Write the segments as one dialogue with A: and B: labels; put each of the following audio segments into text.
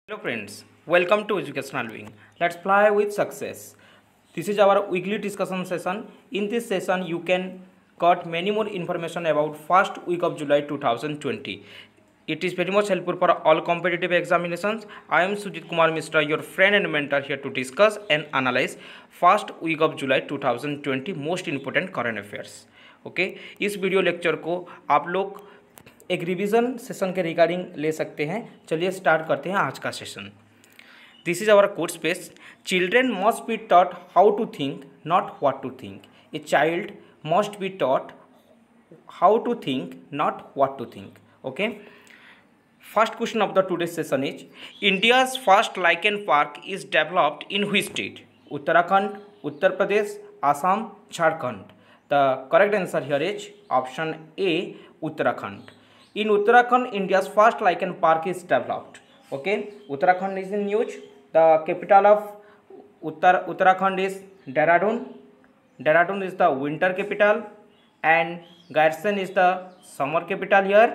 A: Hello friends, welcome to Educational Wing. Let's fly with success. This is our weekly discussion session. In this session, you can got many more information about first week of July 2020. It is very much helpful for all competitive examinations. I am Sujit Kumar Mishra, your friend and mentor here to discuss and analyze first week of July 2020 most important current affairs. Okay इस video lecture को आप लोग एक revision session के regarding ले सकते हैं। चलिए स्टार्ट करते हैं आज का session. This is our course page. Children must be taught how to think, not what to think. A child must be taught how to think, not what to think. Okay, first question of the today session is India's first lichen park is developed in which state? Uttarakhand, Uttar Pradesh, Assam, Jharkhand. The correct answer here is option A, Uttarakhand. In Uttarakhand, India's first lichen park is developed. Okay, Uttarakhand is in news. The capital of Uttarakhand is Dehradun. Dehradun is the winter capital, and Garsen is the summer capital here.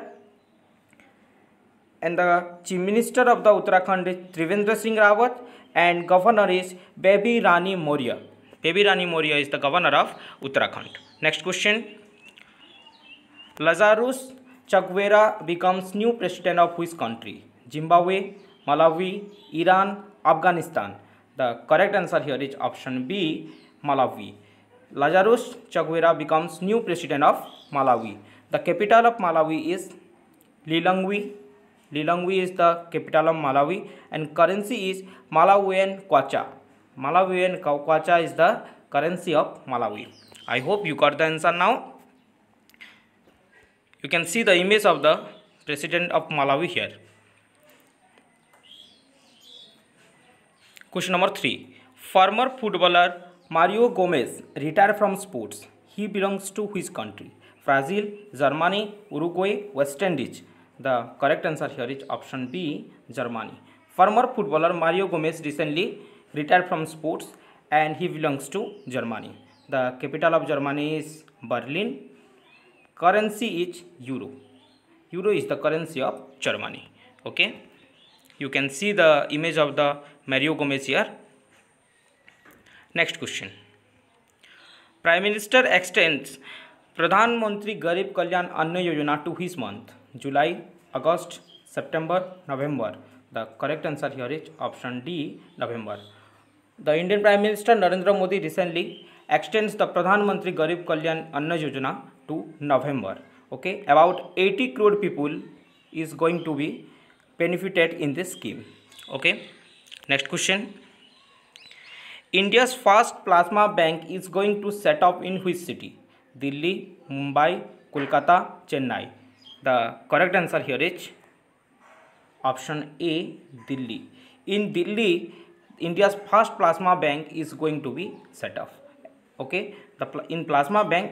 A: And the Chief Minister of the Uttarakhand is Trivendra Singh Rawat, and Governor is Baby Rani Moria. Baby Rani Moria is the Governor of Uttarakhand. Next question. Lazarus Chakwera becomes new president of which country? Zimbabwe, Malawi, Iran, Afghanistan. The correct answer here is option B, Malawi. Lazarus Chakwera becomes new president of Malawi. The capital of Malawi is Lilongwe. Lilongwe is the capital of Malawi, and currency is Malawian kwacha. Malawian kwacha is the currency of Malawi. I hope you got the answer now. You can see the image of the president of Malawi here. Question number 3. Former footballer Mario Gomez retired from sports. He belongs to which country? Brazil, Germany, Uruguay, West Indies. The correct answer here is option B, Germany. Former footballer Mario Gomez recently retired from sports and he belongs to Germany. The capital of Germany is Berlin. Currency is euro. Euro is the currency of Germany. Okay, you can see the image of the Mario Gomez here. Next question. Prime Minister extends Pradhan Mantri Garib Kalyan Anna Yojana to which month? July, August, September, November. The correct answer here is option D, November. The Indian Prime Minister Narendra Modi recently extends the Pradhan Mantri Garib Kalyan Anna Yojana to November. Okay, about 80 crore people is going to be benefited in this scheme. Okay, next question. India's first plasma bank is going to set up in which city? Delhi, Mumbai, Kolkata, Chennai. The correct answer here is option A, Delhi. In Delhi, India's first plasma bank is going to be set up. Okay, in plasma bank,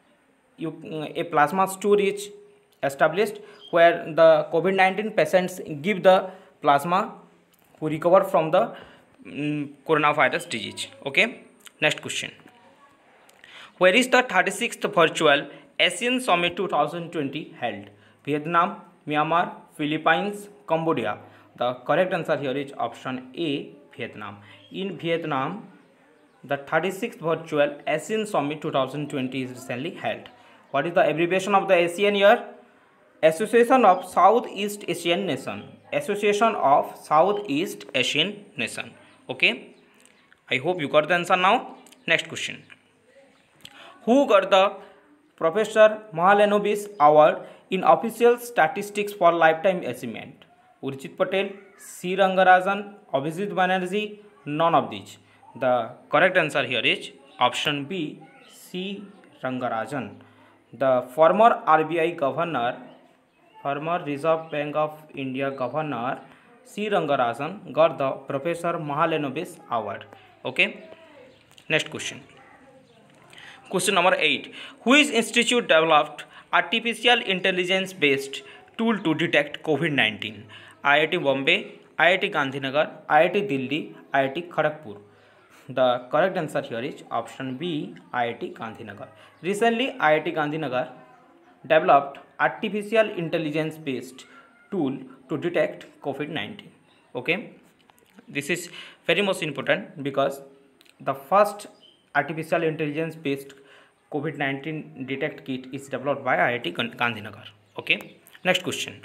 A: a plasma store is established where the COVID-19 patients give the plasma who recover from the coronavirus disease. Okay, next question. Where is the 36th virtual Asian Summit 2020 held? Vietnam, Myanmar, Philippines, Cambodia. The correct answer here is option A, Vietnam. In Vietnam, the 36th virtual Asian Summit 2020 is recently held. What is the abbreviation of the ASEAN here? Association of Southeast Asian Nation. Association of Southeast Asian Nation. Okay, I hope you got the answer now. Next question. Who got the Professor Mahalanobis Award in Official Statistics for Lifetime Achievement? Urjit Patel, C. Rangarajan, Abhijit Banerjee, none of these. The correct answer here is option B, C. Rangarajan. The former RBI governor, former Reserve Bank of India governor C. Rangarajan got the Professor Mahalanobis Award. Okay, next question. Question number 8. Which institute developed artificial intelligence based tool to detect COVID-19? IIT Bombay, IIT Gandhinagar, IIT Delhi, IIT Kharagpur. The correct answer here is option B, IIT Gandhinagar. Recently, IIT Gandhinagar developed artificial intelligence based tool to detect COVID-19. Okay, this is very most important because the first artificial intelligence based COVID-19 detect kit is developed by IIT Gandhinagar. Okay, next question.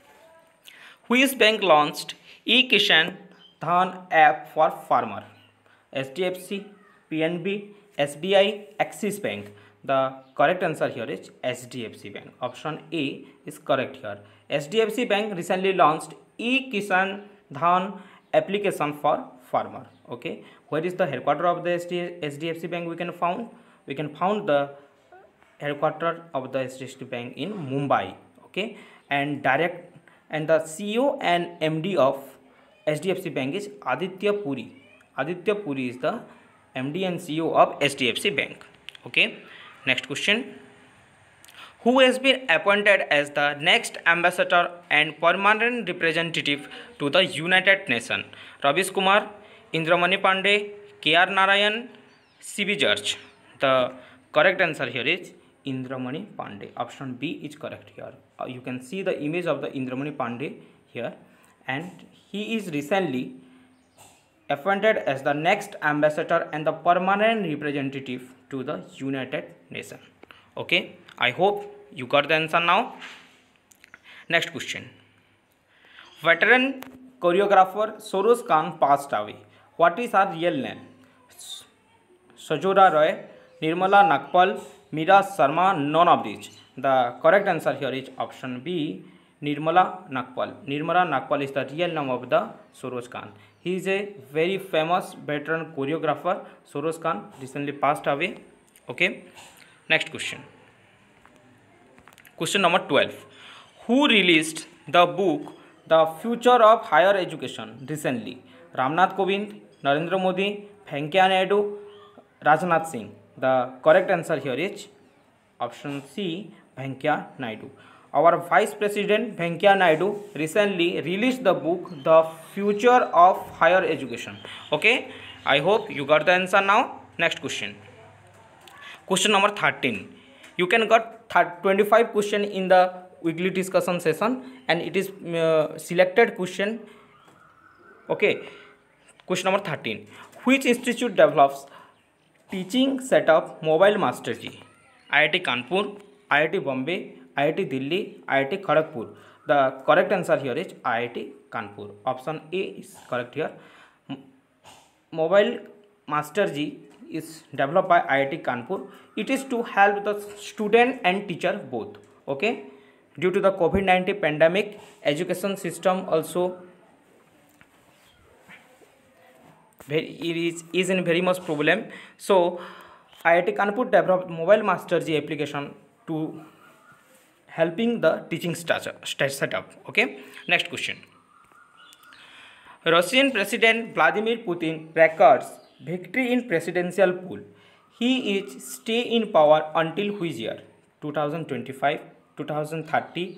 A: Which bank launched e-Kishan Dhan app for farmer? SDFC, PNB, SBI, Axis Bank. The correct answer here is SDFC Bank. Option A is correct here. SDFC Bank recently launched e-Kisan Dhan application for farmer. Okay, where is the headquarter of the SDFC Bank? We can found the headquarter of the SDFC Bank in Mumbai. Okay, and the CEO and MD of SDFC Bank is Aditya Puri. Aditya Puri is the MD and CEO of SDFC Bank. Okay, next question. Who has been appointed as the next ambassador and permanent representative to the United Nations? Ravish Kumar, Indramani Pandey, K.R. Narayan, C.B. George. The correct answer here is Indramani Pandey. Option B is correct here. You can see the image of the Indramani Pandey here, and he is recently appointed as the next ambassador and the permanent representative to the United Nations. Okay, I hope you got the answer now. Next question. Veteran choreographer Soros Khan passed away. What is her real name? Sajora Roy, Nirmala Nagpal, Mira Sharma, none of these. The correct answer here is option B, Nirmala Nagpal. Nirmala Nagpal is the real name of the Soros Khan. He is a very famous veteran choreographer. Soros Khan recently passed away. Okay, next question. Question number 12. Who released the book The Future of Higher Education recently? Ramnath Kovind, Narendra Modi, Venkaiah Naidu, Rajnath Singh. The correct answer here is option C, Venkaiah Naidu. Our Vice President Venkaiah Naidu recently released the book The Future of Higher Education. Okay, I hope you got the answer now. Next question. Question number 13. You can got 25 question in the weekly discussion session, and it is selected question. Okay, question number 13. Which institute develops teaching setup mobile master G? IIT Kanpur, IIT Bombay, IIT Delhi, IIT Kharagpur. The correct answer here is IIT Kanpur. Option A is correct here. Mobile master G is developed by IIT Kanpur. It is to help the student and teacher both. Okay, due to the COVID-19 pandemic, education system also is in very much problem. So IIT Kanpur developed mobile master G application to helping the teaching setup. Okay, next question. Russian President Vladimir Putin records victory in presidential poll. He is stay in power until which year? 2025, 2030,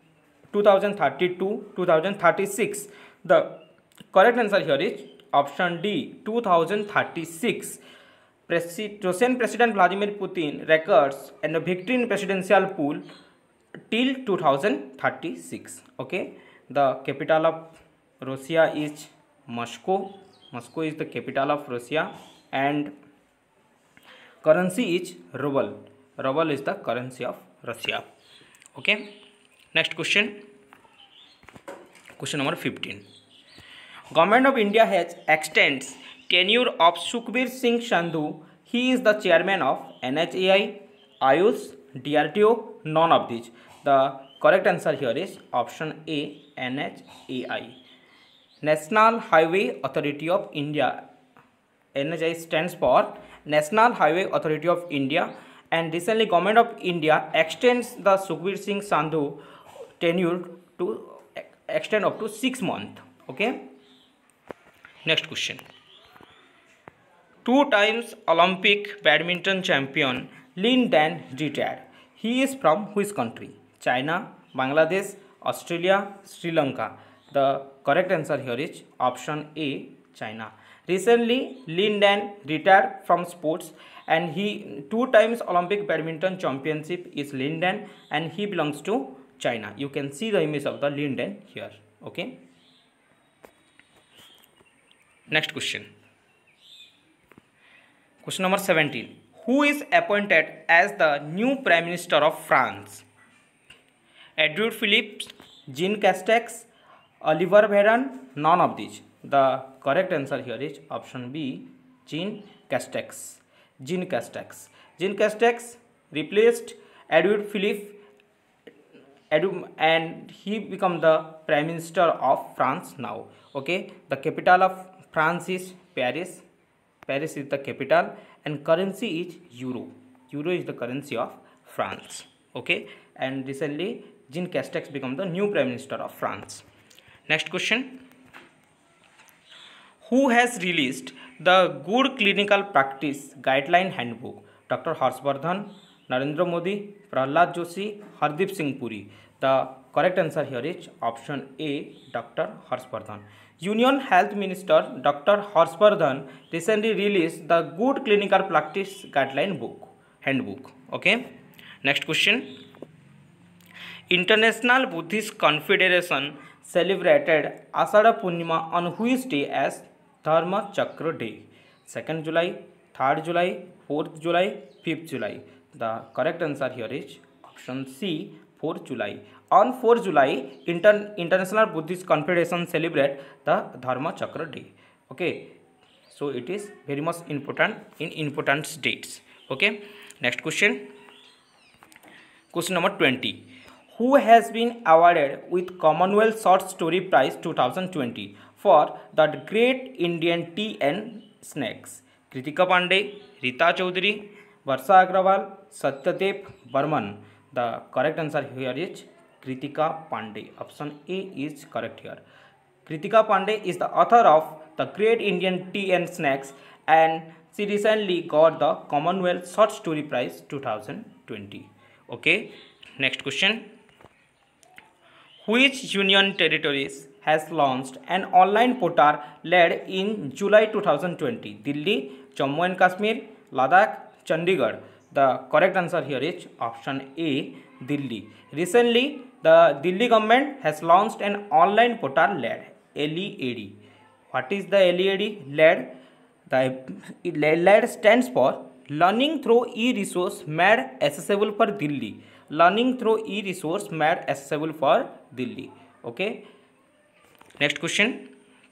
A: 2032, 2036. The correct answer here is option D, 2036. Russian President Vladimir Putin records and victory in presidential poll till 2036. Okay, the capital of Russia is Moscow. Moscow is the capital of Russia, and currency is ruble. Ruble is the currency of Russia. Okay, next question. Question number 15. Government of India has extends tenure of Sukhbir Singh Sandhu. He is the chairman of NHAI, Ayush, DRDO, none of these. The correct answer here is option A, NHAI. National Highway Authority of India. NHAI stands for National Highway Authority of India, and recently Government of India extends the Sukhbir Singh Sandhu tenure to extend up to 6 months. Okay. Next question. 2 times Olympic badminton champion Lin Dan retired. He is from which country? China, Bangladesh, Australia, Sri Lanka. The correct answer here is option A, China. Recently, Lin Dan retired from sports, and he 2 times Olympic badminton championship is Lin Dan, and he belongs to China. You can see the image of the Lin Dan here. Okay. Next question. Question number 17. Who is appointed as the new Prime Minister of France? Edouard Philippe, Jean Castex, Oliver Véran, none of these. The correct answer here is option B, Jean Castex. Jean Castex. Jean Castex replaced Edouard Philippe and he become the Prime Minister of France now. Okay, the capital of France is Paris. Paris is the capital and currency is euro. Euro is the currency of France. Okay, and recently Jean Castex become the new Prime Minister of France. Next question. Who has released the Good Clinical Practice Guideline Handbook? Dr. Harshvardhan, Narendra Modi, Prahlad Joshi, Hardeep Singh Puri. The correct answer here is option A, Dr. Harshvardhan. Union Health Minister Dr. Harshvardhan recently released the Good Clinical Practice Guideline Handbook. Okay. Next question. International Buddhist Confederation celebrated Ashadha Purnima on which day as Dharma Chakra Day? 2nd July, 3rd July, 4th July, 5th July. The correct answer here is option C, 4th July. On 4th July, International Buddhist Confederation celebrate the Dharma Chakra Day. Okay, so it is very much important in important dates. Okay, next question. Question number 20. Who has been awarded with Commonwealth Short Story Prize 2020 for the Great Indian Tea and Snacks? Kritika Pandey, Rita Chaudhary, Varsha Agrawal, Satyadev Burman. The correct answer here is Kritika Pandey. Option A is correct here. Kritika Pandey is the author of the Great Indian Tea and Snacks and she recently got the Commonwealth Short Story Prize 2020. Okay, next question. Which union territories has launched an online portal led in July 2020? Delhi, Jammu and Kashmir, Ladakh, Chandigarh. The correct answer here is option A, Delhi. Recently, the Delhi government has launched an online portal LED, LEAD. What is the LEAD? LED. The LED stands for Learning Through E-Resource Made Accessible for Delhi. Learning Through E-Resource Made Accessible for Delhi. Okay. Next question.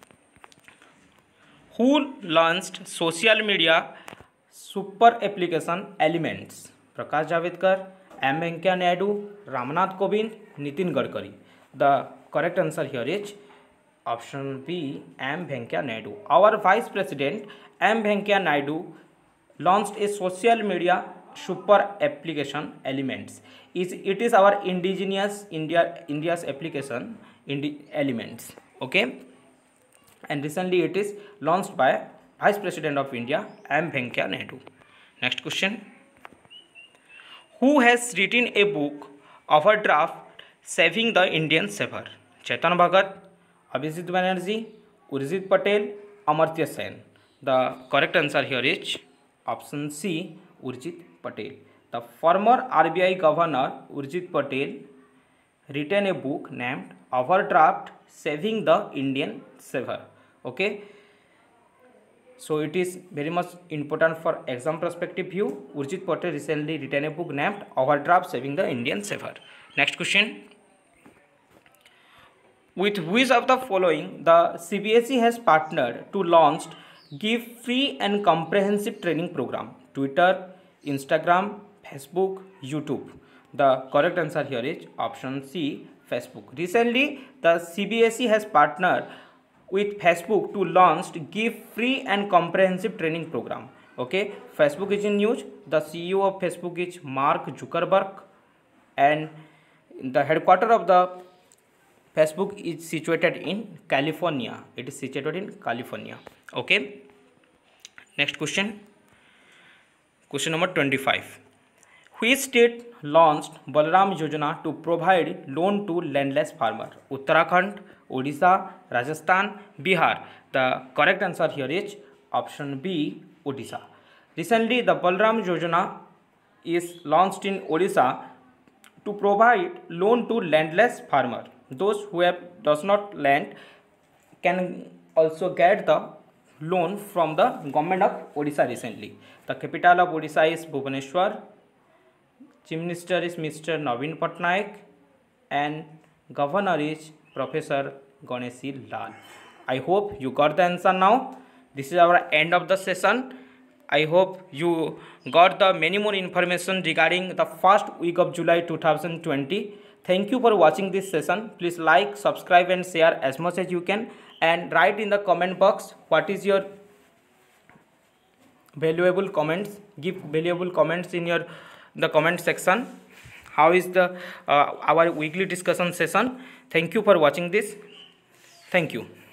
A: Who launched social media super application Elements? Prakash Javadekar, M. Venkaiah Naidu, Ramnath Kovind, Nitin Gadkari. The correct answer here is option B, M. Venkaiah Naidu. Our Vice President M. Venkaiah Naidu launched a social media super application Elements. It is our indigenous India's application Elements. Okay, and recently it is launched by Vice President of India M. Venkaiah Naidu. Next question. Who has written a book Overdraft Saving the Indian Saver? Chetan Bhagat, Abhijit Banerjee, Urjit Patel, Amartya Sen. The correct answer here is option C, Urjit Patel. The former RBI Governor Urjit Patel written a book named Overdraft Saving the Indian Saver. Okay, so it is very much important for exam perspective view. Urjit Patel recently written a book named Overdraft Saving the Indian Saver. Next question. With which of the following the CBSE has partnered to launch Give Free and Comprehensive Training Program? Twitter, Instagram, Facebook, YouTube. The correct answer here is option C, Facebook. Recently, the CBSE has partnered with Facebook to launch Give Free and Comprehensive Training Program. Okay, Facebook is in news. The CEO of Facebook is Mark Zuckerberg, and the headquarters of the Facebook is situated in California. It is situated in California. Okay. Next question. Question number 25. Which state launched Balram Yojana to provide loan to landless farmer? Uttarakhand, Odisha, Rajasthan, Bihar. The correct answer here is option B, Odisha. Recently, the Balram Yojana is launched in Odisha to provide loan to landless farmer. Those who does not land can also get the loan from the government of Odisha recently. The capital of Odisha is Bhubaneswar. Chief Minister is Mr. Naveen Patnaik and Governor is Professor Ganeshi Lal. I hope you got the answer now. This is our end of the session. I hope you got the many more information regarding the first week of July 2020. Thank you for watching this session. Please like, subscribe and share as much as you can, and write in the comment box what is your valuable comments. Give valuable comments in the comment section. How is the our weekly discussion session? Thank you for watching this. Thank you.